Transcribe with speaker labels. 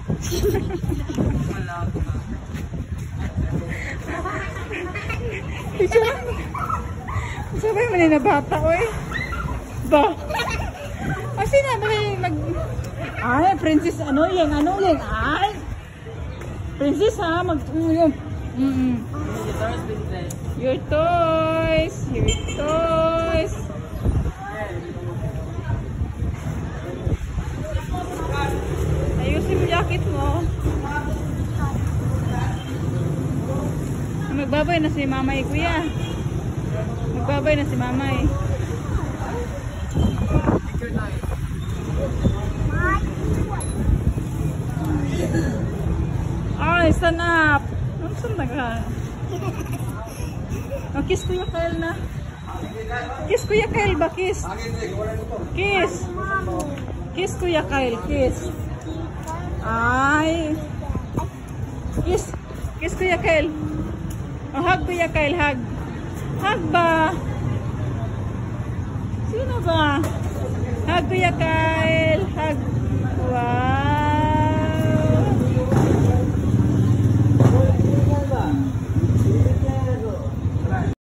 Speaker 1: Sabay mo na bata, oy. Ba? Kasi na mag... Ay, princess, ano yan? Ay! Princess, ha? Yung... Your toys! Your toys! Ayusin mo jacket mo. Magbabay na si mamay, kuya. Magbabay na si mamay. Ay, stand up. Saan na ka? Oh, kiss Kuya Kyle na. Kiss Kuya Kyle ba? Kiss. Kiss. Kiss Kuya Kyle. Kiss. Ay. Kiss. Kiss Kuya Kyle. Oh, hug Kuya Kyle. Hug. Hug ba? Sino ba? Hug Kuya Kyle. Hug. Wow.